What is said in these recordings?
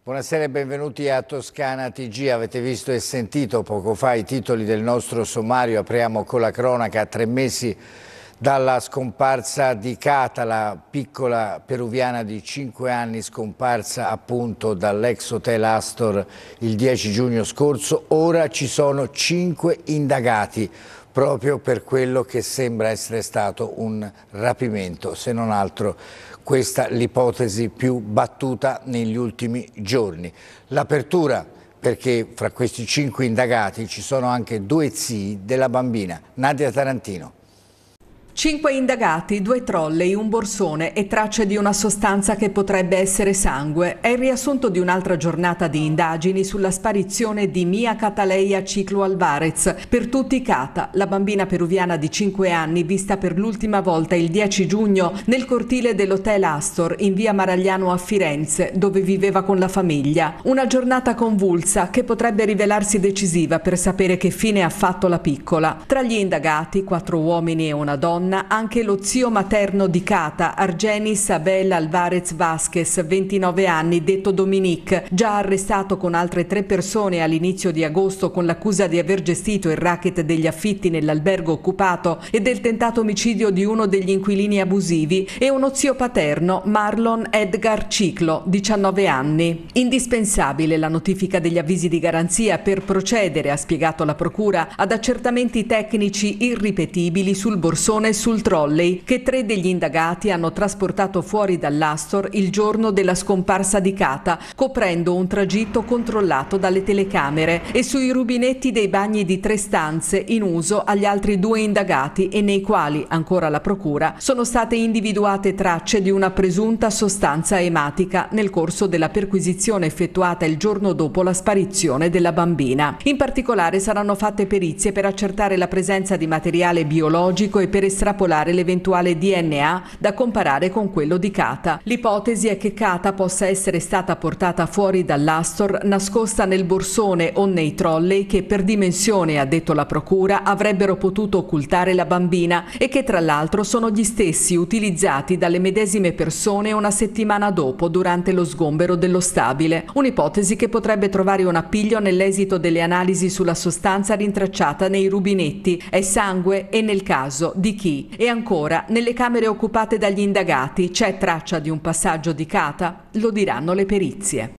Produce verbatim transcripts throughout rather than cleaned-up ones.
Buonasera e benvenuti a Toscana T G. Avete visto e sentito poco fa i titoli del nostro sommario. Apriamo con la cronaca. A tre mesi dalla scomparsa di Cata, la piccola peruviana di cinque anni scomparsa appunto dall'ex hotel Astor il dieci giugno scorso, ora ci sono cinque indagati proprio per quello che sembra essere stato un rapimento, se non altro questa l'ipotesi più battuta negli ultimi giorni. L'apertura perché fra questi cinque indagati ci sono anche due zii della bambina. Nadia Tarantino. Cinque indagati, due trolley, un borsone e tracce di una sostanza che potrebbe essere sangue. È il riassunto di un'altra giornata di indagini sulla sparizione di Mia Cataleya Ciclo Alvarez. Per tutti Cata, la bambina peruviana di cinque anni vista per l'ultima volta il dieci giugno nel cortile dell'hotel Astor in via Maragliano a Firenze, dove viveva con la famiglia. Una giornata convulsa che potrebbe rivelarsi decisiva per sapere che fine ha fatto la piccola. Tra gli indagati, quattro uomini e una donna, anche lo zio materno di Cata, Argenis Abel Alvarez Vasquez, ventinove anni, detto Dominique, già arrestato con altre tre persone all'inizio di agosto con l'accusa di aver gestito il racket degli affitti nell'albergo occupato e del tentato omicidio di uno degli inquilini abusivi, e uno zio paterno, Marlon Edgar Ciclo, diciannove anni. Indispensabile la notifica degli avvisi di garanzia per procedere, ha spiegato la procura, ad accertamenti tecnici irripetibili sul borsone e sul trolley che tre degli indagati hanno trasportato fuori dall'Astor il giorno della scomparsa di Cata, coprendo un tragitto controllato dalle telecamere, e sui rubinetti dei bagni di tre stanze in uso agli altri due indagati e nei quali, ancora la procura, sono state individuate tracce di una presunta sostanza ematica nel corso della perquisizione effettuata il giorno dopo la sparizione della bambina. In particolare saranno fatte perizie per accertare la presenza di materiale biologico e per estrapolare l'eventuale D N A da comparare con quello di Cata. L'ipotesi è che Cata possa essere stata portata fuori dall'Astor nascosta nel borsone o nei trolley che per dimensione, ha detto la procura, avrebbero potuto occultare la bambina e che tra l'altro sono gli stessi utilizzati dalle medesime persone una settimana dopo durante lo sgombero dello stabile. Un'ipotesi che potrebbe trovare un appiglio nell'esito delle analisi sulla sostanza rintracciata nei rubinetti. È sangue e nel caso di chi? E ancora, nelle camere occupate dagli indagati c'è traccia di un passaggio di Cata? Lo diranno le perizie.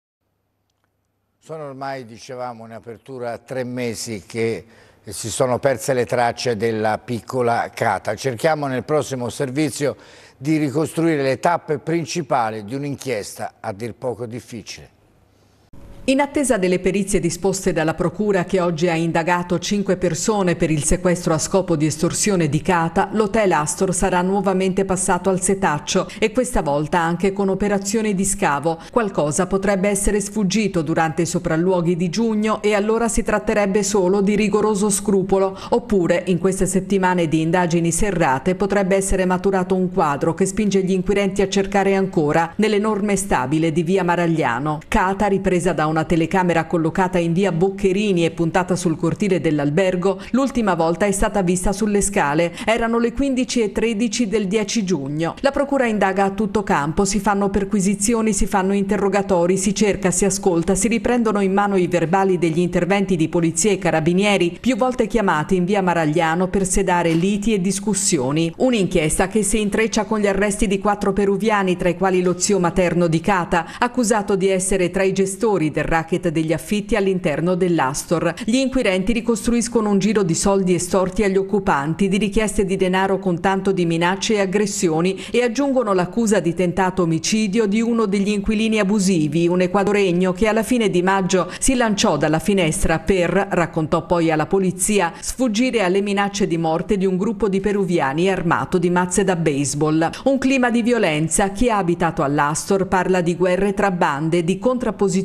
Sono ormai, dicevamo, in apertura tre mesi che si sono perse le tracce della piccola Cata. Cerchiamo nel prossimo servizio di ricostruire le tappe principali di un'inchiesta a dir poco difficile. In attesa delle perizie disposte dalla procura, che oggi ha indagato cinque persone per il sequestro a scopo di estorsione di Cata, l'hotel Astor sarà nuovamente passato al setaccio, e questa volta anche con operazioni di scavo. Qualcosa potrebbe essere sfuggito durante i sopralluoghi di giugno e allora si tratterebbe solo di rigoroso scrupolo, oppure in queste settimane di indagini serrate potrebbe essere maturato un quadro che spinge gli inquirenti a cercare ancora nell'enorme stabile di via Maragliano. Cata, ripresa da una telecamera collocata in via Boccherini e puntata sul cortile dell'albergo, l'ultima volta è stata vista sulle scale. Erano le quindici e tredici del dieci giugno. La procura indaga a tutto campo, si fanno perquisizioni, si fanno interrogatori, si cerca, si ascolta, si riprendono in mano i verbali degli interventi di polizia e carabinieri più volte chiamati in via Maragliano per sedare liti e discussioni. Un'inchiesta che si intreccia con gli arresti di quattro peruviani, tra i quali lo zio materno di Cata, accusato di essere tra i gestori del racket degli affitti all'interno dell'Astor. Gli inquirenti ricostruiscono un giro di soldi estorti agli occupanti, di richieste di denaro con tanto di minacce e aggressioni, e aggiungono l'accusa di tentato omicidio di uno degli inquilini abusivi, un equadoregno che alla fine di maggio si lanciò dalla finestra per, raccontò poi alla polizia, sfuggire alle minacce di morte di un gruppo di peruviani armato di mazze da baseball. Un clima di violenza. Chi ha abitato all'Astor parla di guerre tra bande, di contrapposizioni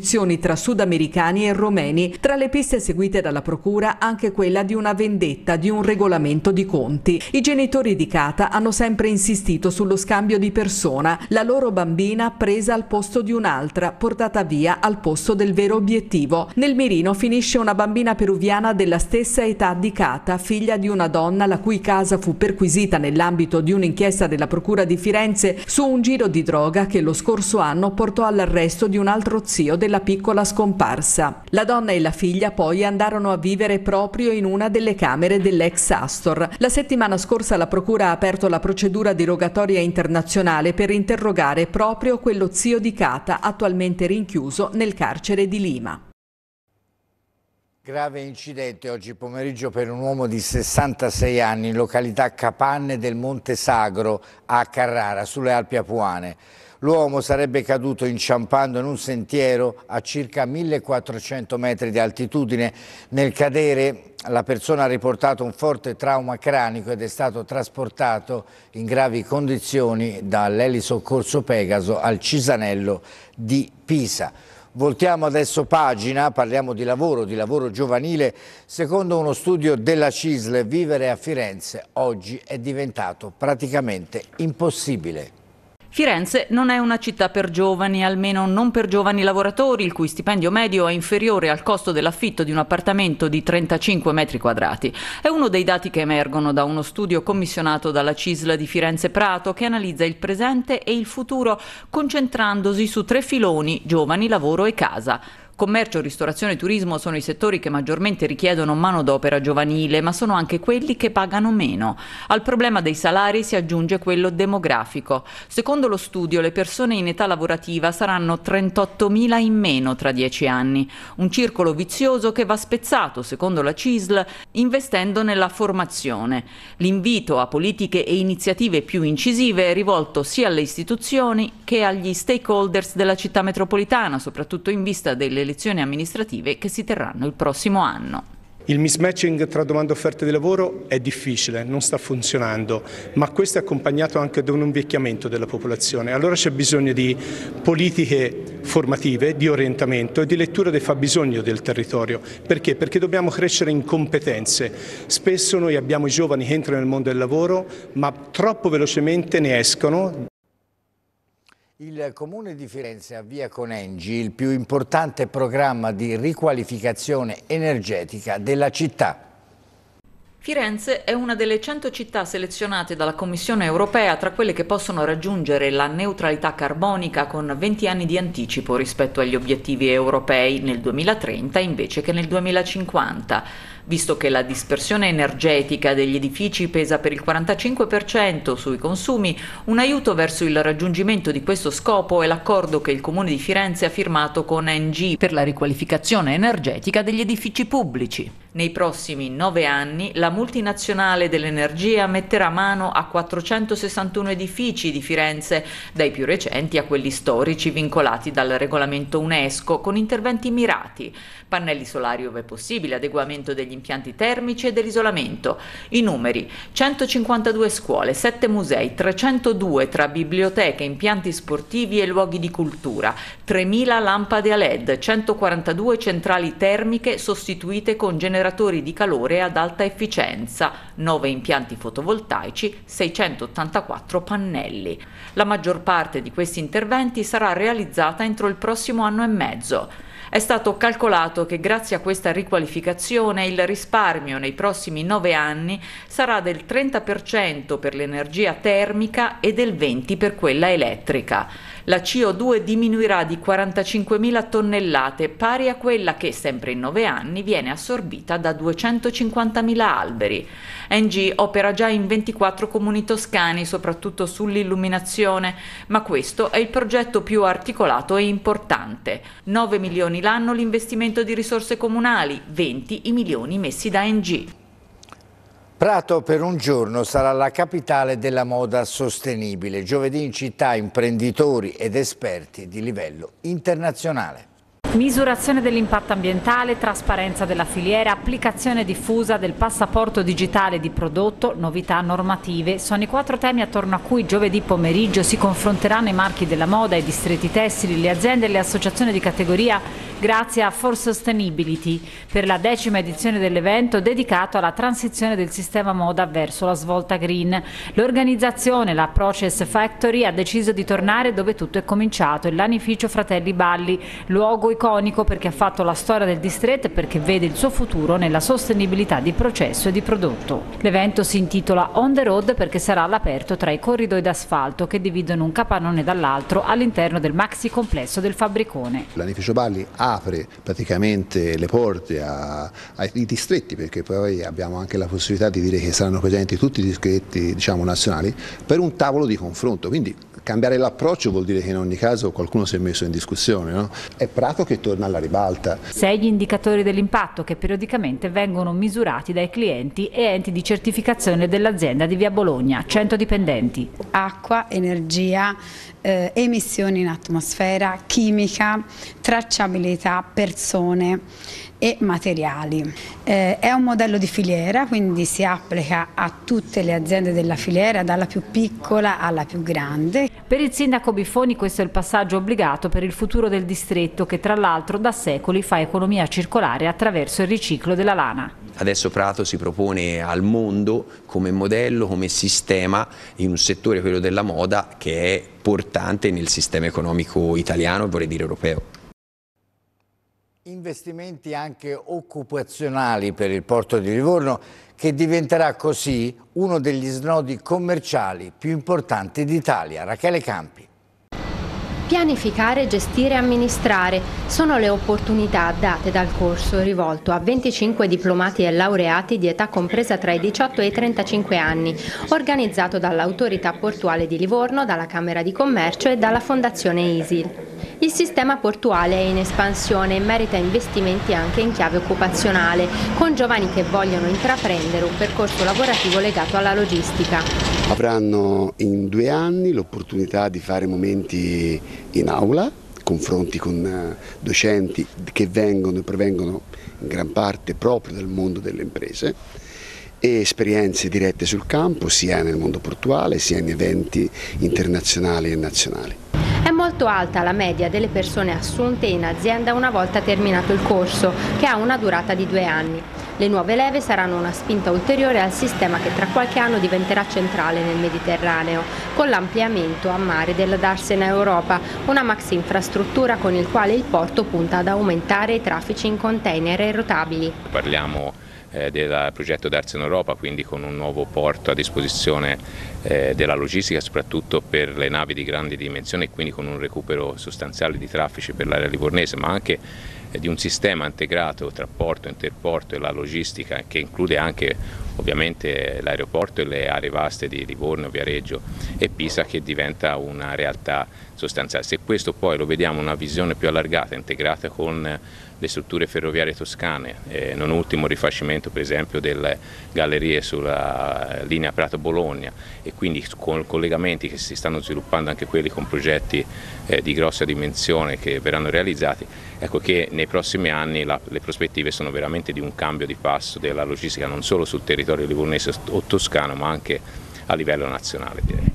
tra sudamericani e romeni. Tra le piste seguite dalla procura anche quella di una vendetta, di un regolamento di conti. I genitori di Kata hanno sempre insistito sullo scambio di persona, la loro bambina presa al posto di un'altra, portata via al posto del vero obiettivo. Nel mirino finisce una bambina peruviana della stessa età di Kata, figlia di una donna la cui casa fu perquisita nell'ambito di un'inchiesta della Procura di Firenze su un giro di droga che lo scorso anno portò all'arresto di un altro zio della piccola scomparsa. La donna e la figlia poi andarono a vivere proprio in una delle camere dell'ex Astor. La settimana scorsa la Procura ha aperto la procedura di rogatoria internazionale per interrogare proprio quello zio di Kata, attualmente rinchiuso nel carcere di Lima. Grave incidente oggi pomeriggio per un uomo di sessantasei anni in località Capanne del Monte Sagro a Carrara, sulle Alpi Apuane. L'uomo sarebbe caduto inciampando in un sentiero a circa millequattrocento metri di altitudine. Nel cadere la persona ha riportato un forte trauma cranico ed è stato trasportato in gravi condizioni dall'elisoccorso Pegaso al Cisanello di Pisa. Voltiamo adesso pagina, parliamo di lavoro, di lavoro giovanile. Secondo uno studio della C I S L, vivere a Firenze oggi è diventato praticamente impossibile. Firenze non è una città per giovani, almeno non per giovani lavoratori, il cui stipendio medio è inferiore al costo dell'affitto di un appartamento di trentacinque metri quadrati. È uno dei dati che emergono da uno studio commissionato dalla C I S L di Firenze Prato che analizza il presente e il futuro concentrandosi su tre filoni: giovani, lavoro e casa. Commercio, ristorazione e turismo sono i settori che maggiormente richiedono manodopera giovanile, ma sono anche quelli che pagano meno. Al problema dei salari si aggiunge quello demografico. Secondo lo studio, le persone in età lavorativa saranno trentottomila in meno tra dieci anni. Un circolo vizioso che va spezzato, secondo la C I S L, investendo nella formazione. L'invito a politiche e iniziative più incisive è rivolto sia alle istituzioni che agli stakeholders della città metropolitana, soprattutto in vista delle elezioni amministrative che si terranno il prossimo anno. Il mismatching tra domanda e offerta di lavoro è difficile, non sta funzionando, ma questo è accompagnato anche da un invecchiamento della popolazione. Allora c'è bisogno di politiche formative, di orientamento e di lettura del fabbisogno del territorio. Perché? Perché dobbiamo crescere in competenze. Spesso noi abbiamo i giovani che entrano nel mondo del lavoro, ma troppo velocemente ne escono. Il Comune di Firenze avvia con Engie il più importante programma di riqualificazione energetica della città. Firenze è una delle cento città selezionate dalla Commissione europea tra quelle che possono raggiungere la neutralità carbonica con venti anni di anticipo rispetto agli obiettivi europei nel duemilatrenta invece che nel duemilacinquanta. Visto che la dispersione energetica degli edifici pesa per il quarantacinque per cento sui consumi, un aiuto verso il raggiungimento di questo scopo è l'accordo che il Comune di Firenze ha firmato con Engie per la riqualificazione energetica degli edifici pubblici. Nei prossimi nove anni la multinazionale dell'energia metterà mano a quattrocentosessantuno edifici di Firenze, dai più recenti a quelli storici vincolati dal regolamento UNESCO, con interventi mirati: pannelli solari ove possibile, adeguamento degli impianti termici e dell'isolamento. I numeri: centocinquantadue scuole, sette musei, trecentodue tra biblioteche, impianti sportivi e luoghi di cultura, tremila lampade a led, centoquarantadue centrali termiche sostituite con generatori di calore ad alta efficienza, nove impianti fotovoltaici, seicentottantaquattro pannelli. La maggior parte di questi interventi sarà realizzata entro il prossimo anno e mezzo. È stato calcolato che grazie a questa riqualificazione il risparmio nei prossimi nove anni sarà del trenta per cento per l'energia termica e del venti per cento per quella elettrica. La C O due diminuirà di quarantacinquemila tonnellate, pari a quella che, sempre in nove anni, viene assorbita da duecentocinquantamila alberi. Engie opera già in ventiquattro comuni toscani, soprattutto sull'illuminazione, ma questo è il progetto più articolato e importante. nove milioni l'anno l'investimento di risorse comunali, venti i milioni messi da Engie. Prato per un giorno sarà la capitale della moda sostenibile. Giovedì in città imprenditori ed esperti di livello internazionale. Misurazione dell'impatto ambientale, trasparenza della filiera, applicazione diffusa del passaporto digitale di prodotto, novità normative sono i quattro temi attorno a cui giovedì pomeriggio si confronteranno i marchi della moda, i distretti tessili, le aziende e le associazioni di categoria grazie a For Sustainability per la decima edizione dell'evento dedicato alla transizione del sistema moda verso la svolta green. L'organizzazione, la Process Factory, ha deciso di tornare dove tutto è cominciato, il lanificio Fratelli Balli, luogo iconico perché ha fatto la storia del distretto e perché vede il suo futuro nella sostenibilità di processo e di prodotto. L'evento si intitola On the Road perché sarà all'aperto tra i corridoi d'asfalto che dividono un capannone dall'altro all'interno del maxi complesso del fabbricone. Il lanificio Balli apre praticamente le porte a, ai distretti, perché poi abbiamo anche la possibilità di dire che saranno presenti tutti i distretti, diciamo, nazionali per un tavolo di confronto, quindi cambiare l'approccio vuol dire che in ogni caso qualcuno si è messo in discussione, no? È Prato che torna alla ribalta. Sei gli indicatori dell'impatto che periodicamente vengono misurati dai clienti e enti di certificazione dell'azienda di Via Bologna, cento dipendenti. Acqua, energia, eh, emissioni in atmosfera, chimica, tracciabilità, persone e materiali. Eh, è un modello di filiera, quindi si applica a tutte le aziende della filiera, dalla più piccola alla più grande. Per il sindaco Biffoni questo è il passaggio obbligato per il futuro del distretto che tra l'altro da secoli fa economia circolare attraverso il riciclo della lana. Adesso Prato si propone al mondo come modello, come sistema in un settore, quello della moda, che è portante nel sistema economico italiano e vorrei dire europeo. Investimenti anche occupazionali per il porto di Livorno, che diventerà così uno degli snodi commerciali più importanti d'Italia. Rachele Campi. Pianificare, gestire e amministrare sono le opportunità date dal corso rivolto a venticinque diplomati e laureati di età compresa tra i diciotto e i trentacinque anni, organizzato dall'Autorità Portuale di Livorno, dalla Camera di Commercio e dalla Fondazione ISIL. Il sistema portuale è in espansione e merita investimenti anche in chiave occupazionale, con giovani che vogliono intraprendere un percorso lavorativo legato alla logistica. Avranno in due anni l'opportunità di fare momenti in aula, confronti con docenti che vengono e provengono in gran parte proprio dal mondo delle imprese, e esperienze dirette sul campo sia nel mondo portuale sia in eventi internazionali e nazionali. È molto alta la media delle persone assunte in azienda una volta terminato il corso, che ha una durata di due anni. Le nuove leve saranno una spinta ulteriore al sistema che tra qualche anno diventerà centrale nel Mediterraneo, con l'ampliamento a mare della Darsena Europa, una maxi infrastruttura con il quale il porto punta ad aumentare i traffici in container e rotabili. Parliamo eh, del progetto Darsena Europa, quindi con un nuovo porto a disposizione eh, della logistica, soprattutto per le navi di grandi dimensioni, e quindi con un recupero sostanziale di traffici per l'area livornese, ma anche di un sistema integrato tra porto, interporto e la logistica, che include anche ovviamente l'aeroporto e le aree vaste di Livorno, Viareggio e Pisa, che diventa una realtà sostanziale. Se questo poi lo vediamo una visione più allargata, integrata con le strutture ferroviarie toscane, eh, non ultimo il rifacimento per esempio delle gallerie sulla linea Prato-Bologna, e quindi con collegamenti che si stanno sviluppando anche quelli con progetti eh, di grossa dimensione che verranno realizzati, ecco che nei prossimi anni la, le prospettive sono veramente di un cambio di passo della logistica non solo sul territorio livornese o toscano, ma anche a livello nazionale, direi.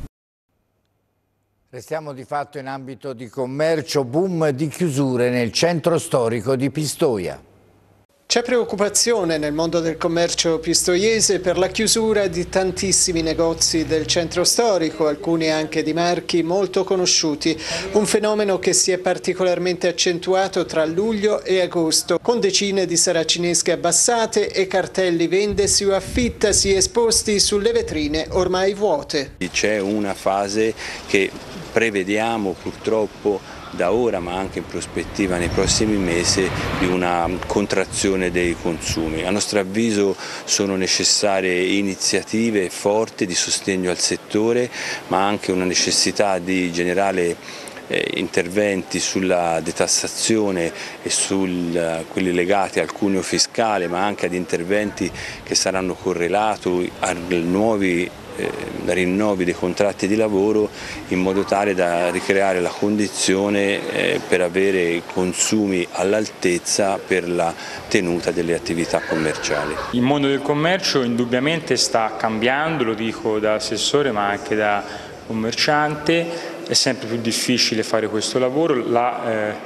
Restiamo di fatto in ambito di commercio, boom di chiusure nel centro storico di Pistoia. C'è preoccupazione nel mondo del commercio pistoiese per la chiusura di tantissimi negozi del centro storico, alcuni anche di marchi molto conosciuti, un fenomeno che si è particolarmente accentuato tra luglio e agosto, con decine di saracinesche abbassate e cartelli vendesi o affittasi esposti sulle vetrine ormai vuote. C'è una fase che prevediamo purtroppo da ora, ma anche in prospettiva nei prossimi mesi, di una contrazione dei consumi. A nostro avviso sono necessarie iniziative forti di sostegno al settore, ma anche una necessità di generale eh, interventi sulla detassazione e su quelli legati al cuneo fiscale, ma anche ad interventi che saranno correlati a nuovi da rinnovi dei contratti di lavoro, in modo tale da ricreare la condizione eh, per avere consumi all'altezza per la tenuta delle attività commerciali. Il mondo del commercio indubbiamente sta cambiando, lo dico da assessore ma anche da commerciante, è sempre più difficile fare questo lavoro. La, eh,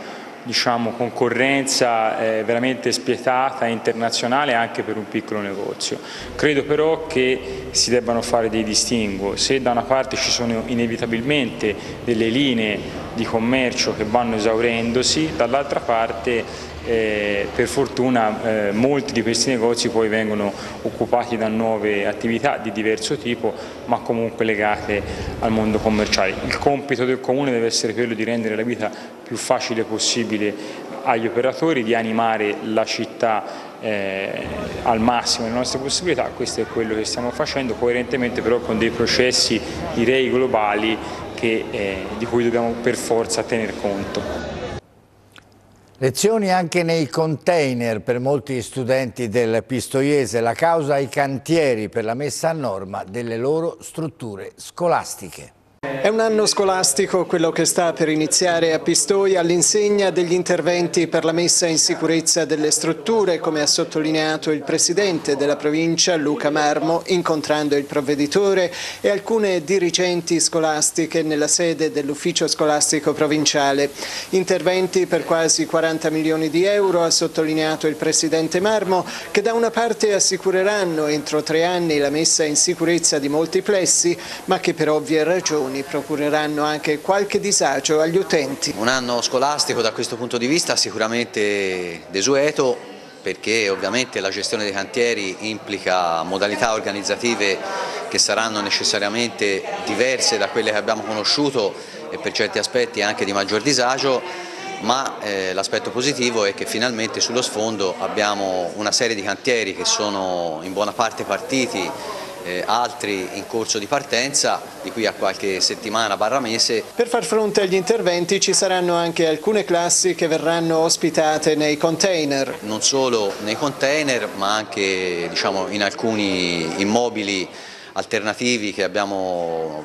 diciamo, concorrenza eh, veramente spietata internazionale anche per un piccolo negozio. Credo però che si debbano fare dei distinguo. Se da una parte ci sono inevitabilmente delle linee di commercio che vanno esaurendosi, dall'altra parte Eh, per fortuna eh, molti di questi negozi poi vengono occupati da nuove attività di diverso tipo, ma comunque legate al mondo commerciale. Il compito del Comune deve essere quello di rendere la vita più facile possibile agli operatori, di animare la città eh, al massimo delle nostre possibilità. Questo è quello che stiamo facendo, coerentemente però con dei processi, direi, globali che, eh, di cui dobbiamo per forza tener conto. Lezioni anche nei container per molti studenti del Pistoiese, la causa ai cantieri per la messa a norma delle loro strutture scolastiche. È un anno scolastico quello che sta per iniziare a Pistoia all'insegna degli interventi per la messa in sicurezza delle strutture, come ha sottolineato il presidente della provincia Luca Marmo, incontrando il provveditore e alcune dirigenti scolastiche nella sede dell'ufficio scolastico provinciale. Interventi per quasi quaranta milioni di euro, ha sottolineato il presidente Marmo, che da una parte assicureranno entro tre anni la messa in sicurezza di molti plessi, ma che per ovvie ragioni procureranno anche qualche disagio agli utenti. Un anno scolastico da questo punto di vista sicuramente desueto, perché ovviamente la gestione dei cantieri implica modalità organizzative che saranno necessariamente diverse da quelle che abbiamo conosciuto e per certi aspetti anche di maggior disagio, ma eh, l'aspetto positivo è che finalmente sullo sfondo abbiamo una serie di cantieri che sono in buona parte partiti, Eh, altri in corso di partenza, di qui a qualche settimana barra mese. Per far fronte agli interventi ci saranno anche alcune classi che verranno ospitate nei container. Non solo nei container, ma anche, diciamo, in alcuni immobili alternativi che abbiamo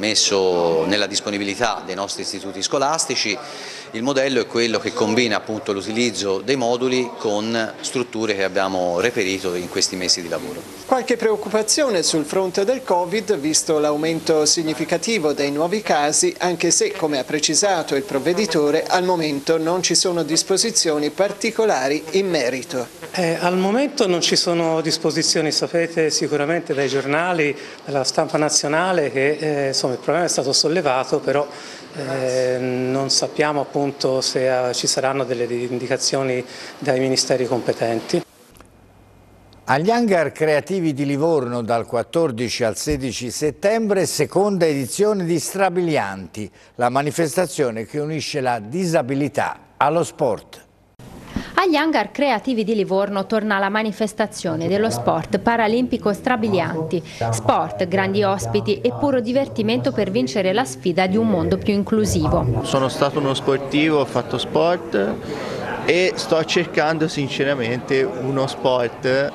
messo nella disponibilità dei nostri istituti scolastici. Il modello è quello che combina appunto l'utilizzo dei moduli con strutture che abbiamo reperito in questi mesi di lavoro. Qualche preoccupazione sul fronte del Covid, visto l'aumento significativo dei nuovi casi, anche se, come ha precisato il provveditore, al momento non ci sono disposizioni particolari in merito. Eh, al momento non ci sono disposizioni, sapete sicuramente dai giornali, dalla stampa nazionale che eh, insomma, il problema è stato sollevato, però Eh, non sappiamo appunto se eh, ci saranno delle indicazioni dai ministeri competenti. Agli hangar creativi di Livorno dal quattordici al sedici settembre, seconda edizione di Strabilianti, la manifestazione che unisce la disabilità allo sport. Agli hangar creativi di Livorno torna la manifestazione dello sport paralimpico Strabilianti. Sport, grandi ospiti e puro divertimento per vincere la sfida di un mondo più inclusivo. Sono stato uno sportivo, ho fatto sport e sto cercando sinceramente uno sport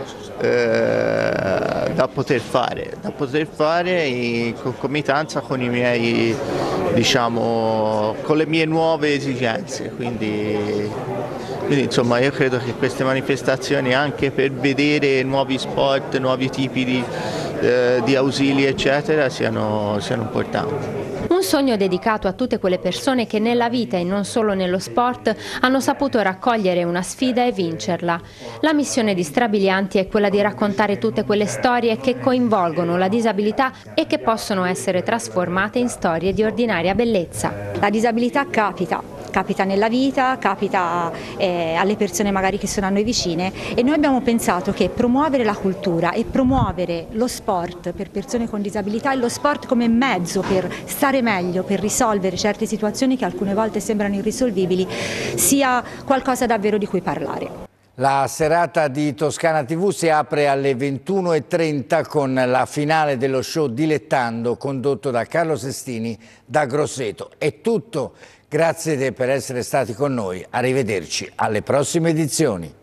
eh, da poter fare, da poter fare in concomitanza con i miei, diciamo, con le mie nuove esigenze, quindi Quindi insomma io credo che queste manifestazioni, anche per vedere nuovi sport, nuovi tipi di, eh, di ausili eccetera, siano, siano importanti. Un sogno dedicato a tutte quelle persone che nella vita e non solo nello sport hanno saputo raccogliere una sfida e vincerla. La missione di Strabilianti è quella di raccontare tutte quelle storie che coinvolgono la disabilità e che possono essere trasformate in storie di ordinaria bellezza. La disabilità capita. Capita nella vita, capita eh, alle persone magari che sono a noi vicine, e noi abbiamo pensato che promuovere la cultura e promuovere lo sport per persone con disabilità e lo sport come mezzo per stare meglio, per risolvere certe situazioni che alcune volte sembrano irrisolvibili, sia qualcosa davvero di cui parlare. La serata di Toscana tivù si apre alle ventuno e trenta con la finale dello show Dilettando, condotto da Carlo Sestini da Grosseto. È tutto. Grazie per essere stati con noi, arrivederci alle prossime edizioni.